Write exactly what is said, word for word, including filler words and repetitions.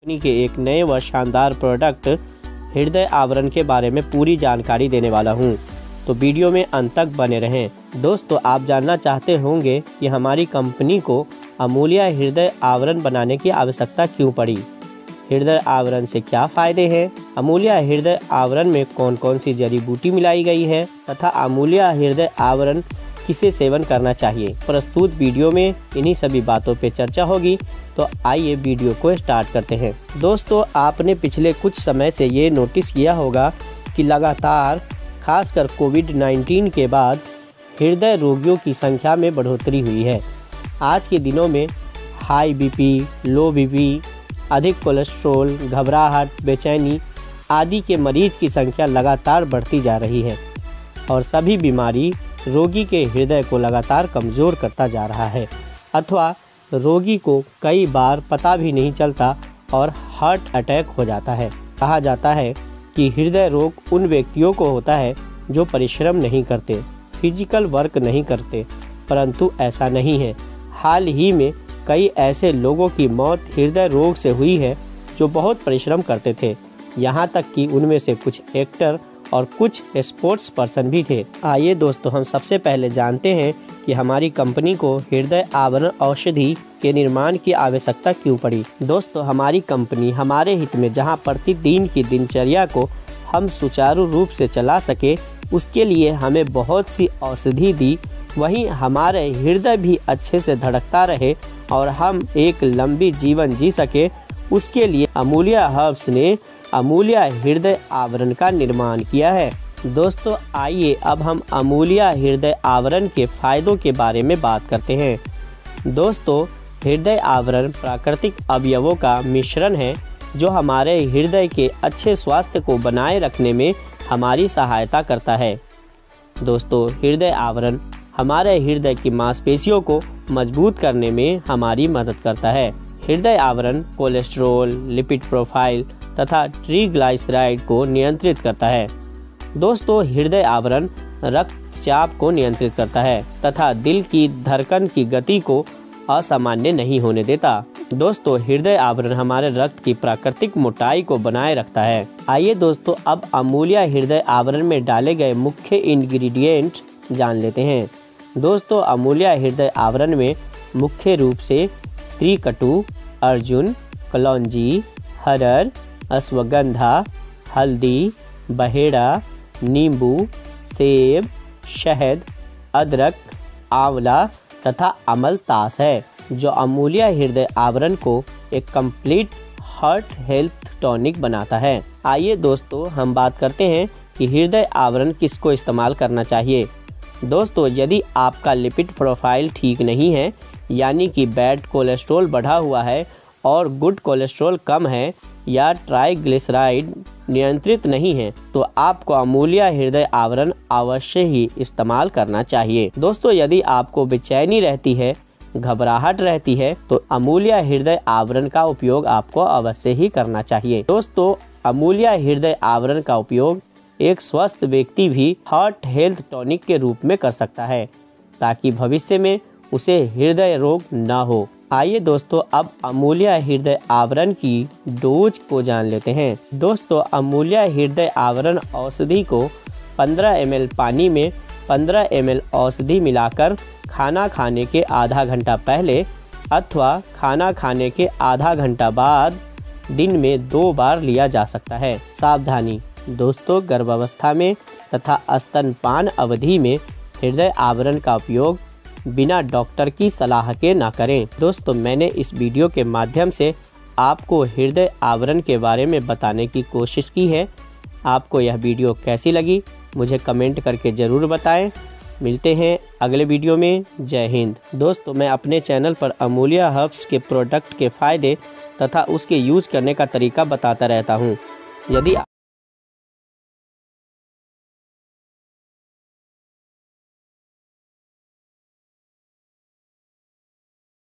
Company के एक नए व शानदार प्रोडक्ट हृदय आवरण के बारे में पूरी जानकारी देने वाला हूं, तो वीडियो में अंत तक बने रहें। दोस्तों, आप जानना चाहते होंगे कि हमारी कंपनी को अमूल्या हृदय आवरण बनाने की आवश्यकता क्यों पड़ी, हृदय आवरण से क्या फ़ायदे हैं, अमूल्या हृदय आवरण में कौन कौन सी जड़ी बूटी मिलाई गई है तथा अमूल्या हृदय आवरण किसे सेवन करना चाहिए। प्रस्तुत वीडियो में इन्हीं सभी बातों पे चर्चा होगी, तो आइए वीडियो को स्टार्ट करते हैं। दोस्तों, आपने पिछले कुछ समय से ये नोटिस किया होगा कि लगातार खासकर कोविड नाइन्टीन के बाद हृदय रोगियों की संख्या में बढ़ोतरी हुई है। आज के दिनों में हाई बीपी, लो बीपी, अधिक कोलेस्ट्रॉल, घबराहट, बेचैनी आदि के मरीज की संख्या लगातार बढ़ती जा रही है और सभी बीमारी रोगी के हृदय को लगातार कमज़ोर करता जा रहा है अथवा रोगी को कई बार पता भी नहीं चलता और हार्ट अटैक हो जाता है। कहा जाता है कि हृदय रोग उन व्यक्तियों को होता है जो परिश्रम नहीं करते, फिजिकल वर्क नहीं करते, परंतु ऐसा नहीं है। हाल ही में कई ऐसे लोगों की मौत हृदय रोग से हुई है जो बहुत परिश्रम करते थे, यहाँ तक कि उनमें से कुछ एक्टर और कुछ स्पोर्ट्स पर्सन भी थे। आइए दोस्तों, हम सबसे पहले जानते हैं कि हमारी कंपनी को हृदय आवरण औषधि के निर्माण की आवश्यकता क्यों पड़ी। दोस्तों, हमारी कंपनी हमारे हित में जहां प्रतिदिन की दिनचर्या को हम सुचारू रूप से चला सके, उसके लिए हमें बहुत सी औषधि दी, वहीं हमारे हृदय भी अच्छे से धड़कता रहे और हम एक लंबी जीवन जी सके, उसके लिए अमूल्या हर्ब्स ने अमूल्या हृदय आवरण का निर्माण किया है। दोस्तों, आइए अब हम अमूल्या हृदय आवरण के फायदों के बारे में बात करते हैं। दोस्तों, हृदय आवरण प्राकृतिक अवयवों का मिश्रण है जो हमारे हृदय के अच्छे स्वास्थ्य को बनाए रखने में हमारी सहायता करता है। दोस्तों, हृदय आवरण हमारे हृदय की मांसपेशियों को मजबूत करने में हमारी मदद करता है। हृदय आवरण कोलेस्ट्रॉल, लिपिड प्रोफाइल तथा ट्राइग्लिसराइड को नियंत्रित करता है। दोस्तों, हृदय आवरण रक्तचाप को नियंत्रित करता है तथा दिल की धड़कन की गति को असामान्य नहीं होने देता। दोस्तों, हृदय आवरण हमारे रक्त की प्राकृतिक मोटाई को बनाए रखता है। आइए दोस्तों, अब अमूल्या हृदय आवरण में डाले गए मुख्य इंग्रेडिएंट जान लेते हैं। दोस्तों, अमूल्या हृदय आवरण में मुख्य रूप से त्रिकटु, अर्जुन, कलौंजी, हरड़, अश्वगंधा, हल्दी, बहेड़ा, नींबू, सेब, शहद, अदरक, आंवला तथा अमलतास है, जो अमूल्या हृदय आवरण को एक कंप्लीट हार्ट हेल्थ टॉनिक बनाता है। आइए दोस्तों, हम बात करते हैं कि हृदय आवरण किसको इस्तेमाल करना चाहिए। दोस्तों, यदि आपका लिपिड प्रोफाइल ठीक नहीं है, यानी कि बैड कोलेस्ट्रॉल बढ़ा हुआ है और गुड कोलेस्ट्रॉल कम है या ट्राइग्लिसराइड नियंत्रित नहीं है, तो आपको अमूल्या हृदय आवरण अवश्य ही इस्तेमाल करना चाहिए। दोस्तों, यदि आपको बेचैनी रहती है, घबराहट रहती है, तो अमूल्या हृदय आवरण का उपयोग आपको अवश्य ही करना चाहिए। दोस्तों, अमूल्या हृदय आवरण का उपयोग एक स्वस्थ व्यक्ति भी हार्ट हेल्थ टॉनिक के रूप में कर सकता है, ताकि भविष्य में उसे हृदय रोग न हो। आइए दोस्तों, अब अमूल्या हृदय आवरण की डोज को जान लेते हैं। दोस्तों, अमूल्या हृदय आवरण औषधि को पंद्रह एम एल पानी में पंद्रह एम एल औषधि मिलाकर खाना खाने के आधा घंटा पहले अथवा खाना खाने के आधा घंटा बाद दिन में दो बार लिया जा सकता है। सावधानी दोस्तों, गर्भावस्था में तथा स्तनपान अवधि में हृदय आवरण का उपयोग बिना डॉक्टर की सलाह के ना करें। दोस्तों, मैंने इस वीडियो के माध्यम से आपको हृदय आवरण के बारे में बताने की कोशिश की है। आपको यह वीडियो कैसी लगी मुझे कमेंट करके ज़रूर बताएं। मिलते हैं अगले वीडियो में। जय हिंद। दोस्तों, मैं अपने चैनल पर अमूल्या हर्ब्स के प्रोडक्ट के फ़ायदे तथा उसके यूज़ करने का तरीका बताता रहता हूँ। यदि